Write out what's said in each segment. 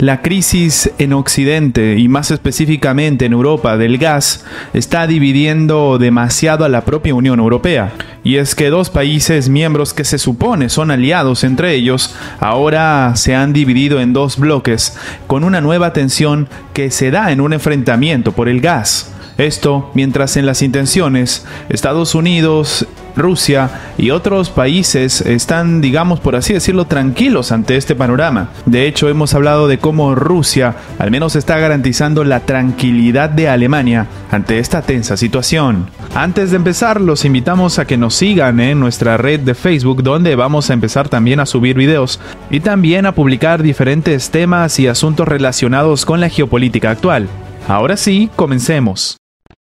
La crisis en Occidente y más específicamente en Europa del gas está dividiendo demasiado a la propia Unión Europea. Y es que dos países miembros que se supone son aliados entre ellos, ahora se han dividido en dos bloques con una nueva tensión que se da en un enfrentamiento por el gas. Esto mientras en las intenciones Estados Unidos, Rusia y otros países están, digamos por así decirlo, tranquilos ante este panorama. De hecho, hemos hablado de cómo Rusia al menos está garantizando la tranquilidad de Alemania ante esta tensa situación. Antes de empezar, los invitamos a que nos sigan en nuestra red de Facebook, donde vamos a empezar también a subir videos y también a publicar diferentes temas y asuntos relacionados con la geopolítica actual. Ahora sí, comencemos.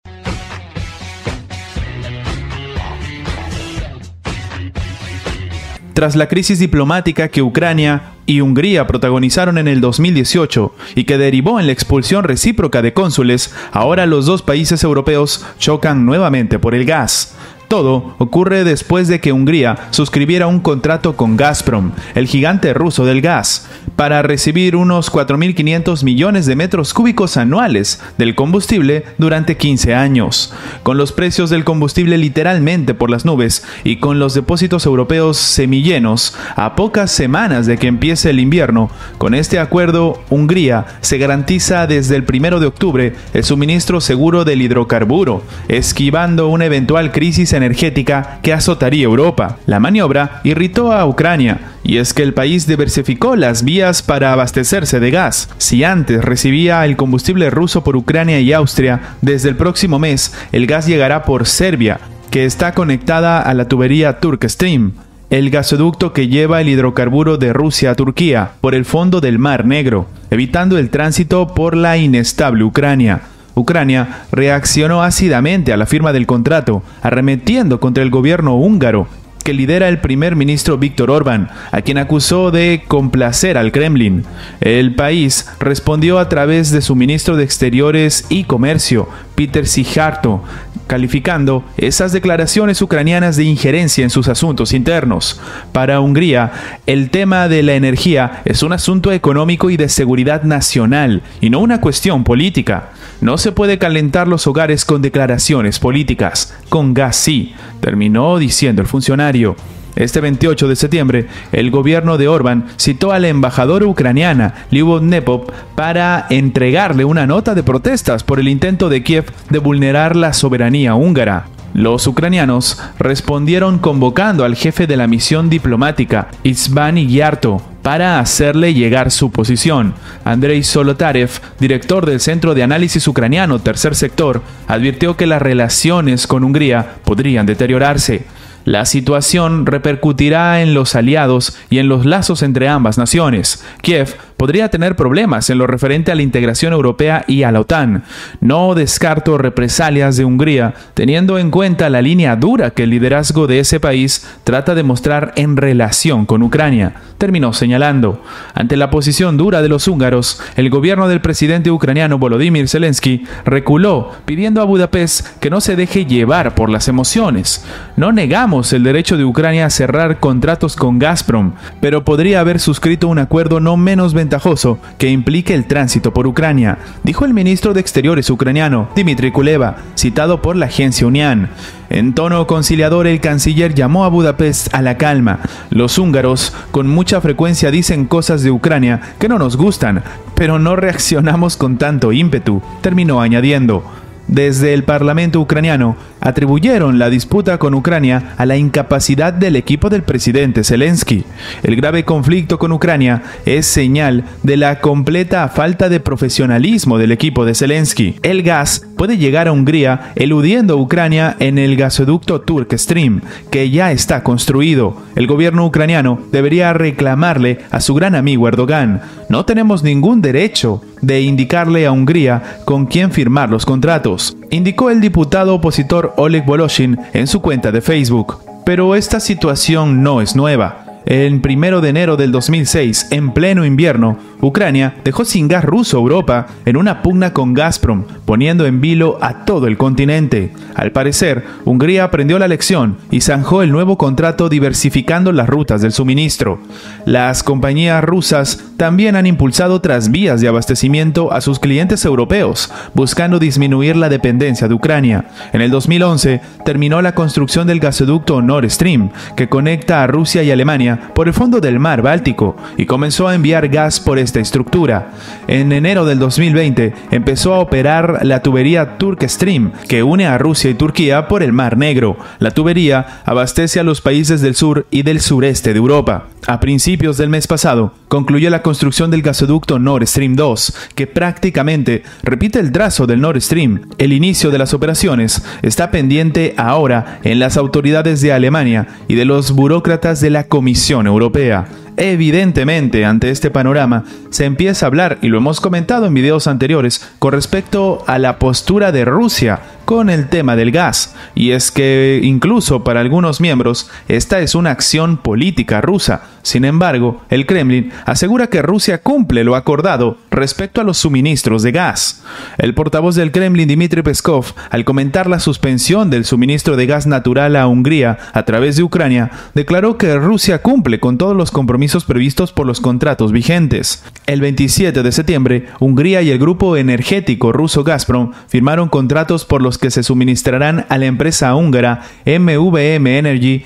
Tras la crisis diplomática que Ucrania y Hungría protagonizaron en el 2018 y que derivó en la expulsión recíproca de cónsules, ahora los dos países europeos chocan nuevamente por el gas. Todo ocurre después de que Hungría suscribiera un contrato con Gazprom, el gigante ruso del gas, para recibir unos 4.500 millones de metros cúbicos anuales del combustible durante 15 años. Con los precios del combustible literalmente por las nubes y con los depósitos europeos semillenos a pocas semanas de que empiece el invierno, con este acuerdo Hungría se garantiza desde el 1 de octubre el suministro seguro del hidrocarburo, esquivando una eventual crisis energética que azotaría Europa. La maniobra irritó a Ucrania, y es que el país diversificó las vías para abastecerse de gas. Si antes recibía el combustible ruso por Ucrania y Austria, desde el próximo mes el gas llegará por Serbia, que está conectada a la tubería Turk Stream, el gasoducto que lleva el hidrocarburo de Rusia a Turquía por el fondo del Mar Negro, evitando el tránsito por la inestable Ucrania. Ucrania reaccionó ácidamente a la firma del contrato, arremetiendo contra el gobierno húngaro, que lidera el primer ministro Viktor Orbán, a quien acusó de complacer al Kremlin. El país respondió a través de su ministro de Exteriores y Comercio, Peter Szijjártó, calificando esas declaraciones ucranianas de injerencia en sus asuntos internos. Para Hungría, el tema de la energía es un asunto económico y de seguridad nacional, y no una cuestión política. No se puede calentar los hogares con declaraciones políticas. Con gas sí, terminó diciendo el funcionario. Este 28 de septiembre, el gobierno de Orbán citó a la embajadora ucraniana, Lyubov Nepov, para entregarle una nota de protestas por el intento de Kiev de vulnerar la soberanía húngara. Los ucranianos respondieron convocando al jefe de la misión diplomática, István Gyarto, para hacerle llegar su posición. Andrei Solotarev, director del Centro de Análisis Ucraniano Tercer Sector, advirtió que las relaciones con Hungría podrían deteriorarse. La situación repercutirá en los aliados y en los lazos entre ambas naciones. Kiev podría tener problemas en lo referente a la integración europea y a la OTAN. No descarto represalias de Hungría, teniendo en cuenta la línea dura que el liderazgo de ese país trata de mostrar en relación con Ucrania, terminó señalando. Ante la posición dura de los húngaros, el gobierno del presidente ucraniano Volodymyr Zelensky reculó, pidiendo a Budapest que no se deje llevar por las emociones. No negamos el derecho de Ucrania a cerrar contratos con Gazprom, pero podría haber suscrito un acuerdo no menos ventajoso que implique el tránsito por Ucrania, dijo el ministro de Exteriores ucraniano, Dmitry Kuleba, citado por la agencia Unian. En tono conciliador, el canciller llamó a Budapest a la calma. Los húngaros con mucha frecuencia dicen cosas de Ucrania que no nos gustan, pero no reaccionamos con tanto ímpetu, terminó añadiendo. Desde el Parlamento ucraniano atribuyeron la disputa con Ucrania a la incapacidad del equipo del presidente Zelensky. El grave conflicto con Ucrania es señal de la completa falta de profesionalismo del equipo de Zelensky. El gas puede llegar a Hungría eludiendo a Ucrania en el gasoducto Turk Stream, que ya está construido. El gobierno ucraniano debería reclamarle a su gran amigo Erdogan. No tenemos ningún derecho de indicarle a Hungría con quién firmar los contratos, indicó el diputado opositor Oleg Voloshin en su cuenta de Facebook. Pero esta situación no es nueva. El 1 de enero del 2006, en pleno invierno, Ucrania dejó sin gas ruso a Europa en una pugna con Gazprom, poniendo en vilo a todo el continente. Al parecer, Hungría aprendió la lección y zanjó el nuevo contrato diversificando las rutas del suministro. Las compañías rusas también han impulsado otras vías de abastecimiento a sus clientes europeos, buscando disminuir la dependencia de Ucrania. En el 2011, terminó la construcción del gasoducto Nord Stream, que conecta a Rusia y Alemania por el fondo del mar Báltico, y comenzó a enviar gas por esta estructura. En enero del 2020 empezó a operar la tubería Turk Stream, que une a Rusia y Turquía por el Mar Negro. La tubería abastece a los países del sur y del sureste de Europa. A principios del mes pasado, concluyó la construcción del gasoducto Nord Stream 2, que prácticamente repite el trazo del Nord Stream. El inicio de las operaciones está pendiente ahora en las autoridades de Alemania y de los burócratas de la Comisión Europea. Evidentemente, ante este panorama, se empieza a hablar, y lo hemos comentado en videos anteriores, con respecto a la postura de Rusia con el tema del gas. Y es que, incluso para algunos miembros, esta es una acción política rusa. Sin embargo, el Kremlin asegura que Rusia cumple lo acordado respecto a los suministros de gas. El portavoz del Kremlin, Dmitry Peskov, al comentar la suspensión del suministro de gas natural a Hungría a través de Ucrania, declaró que Rusia cumple con todos los compromisos previstos por los contratos vigentes. El 27 de septiembre, Hungría y el grupo energético ruso Gazprom firmaron contratos por los que se suministrarán a la empresa húngara MVM Energy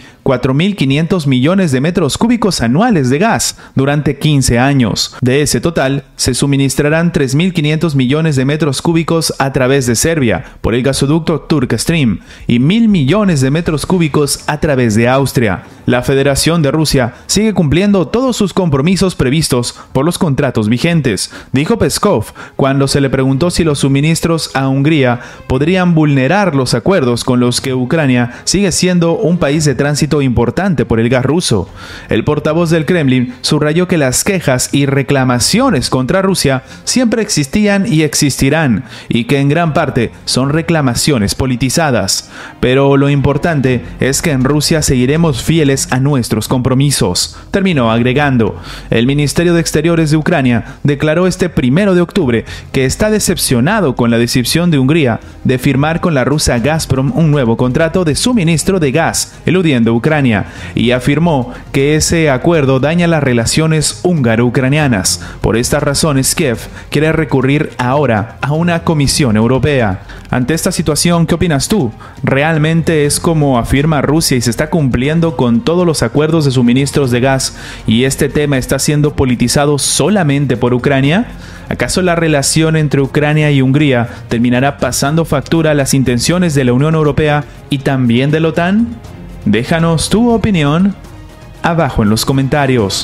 4.500 millones de metros cúbicos anuales de gas durante 15 años. De ese total, se suministrarán 3.500 millones de metros cúbicos a través de Serbia por el gasoducto Turk Stream y 1.000 millones de metros cúbicos a través de Austria. La Federación de Rusia sigue cumpliendo todos sus compromisos previstos por los contratos vigentes, dijo Peskov cuando se le preguntó si los suministros a Hungría podrían vulnerar los acuerdos con los que Ucrania sigue siendo un país de tránsito importante por el gas ruso. El portavoz del Kremlin subrayó que las quejas y reclamaciones contra Rusia siempre existían y existirán, y que en gran parte son reclamaciones politizadas. Pero lo importante es que en Rusia seguiremos fieles a nuestros compromisos, terminó agregando. El Ministerio de Exteriores de Ucrania declaró este 1 de octubre que está decepcionado con la decisión de Hungría de firmar con la rusa Gazprom un nuevo contrato de suministro de gas, eludiendo Ucrania, y afirmó que ese acuerdo daña las relaciones húngaro-ucranianas. Por estas razones, Kiev quiere recurrir ahora a una Comisión Europea. Ante esta situación, ¿qué opinas tú? ¿Realmente es como afirma Rusia y se está cumpliendo con todos los acuerdos de suministros de gas y este tema está siendo politizado solamente por Ucrania? ¿Acaso la relación entre Ucrania y Hungría terminará pasando factura a las intenciones de la Unión Europea y también de la OTAN? Déjanos tu opinión abajo en los comentarios.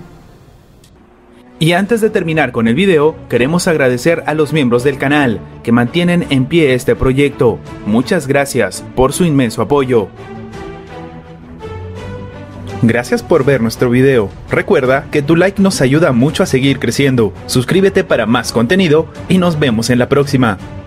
Y antes de terminar con el video, queremos agradecer a los miembros del canal que mantienen en pie este proyecto. Muchas gracias por su inmenso apoyo. Gracias por ver nuestro video. Recuerda que tu like nos ayuda mucho a seguir creciendo. Suscríbete para más contenido y nos vemos en la próxima.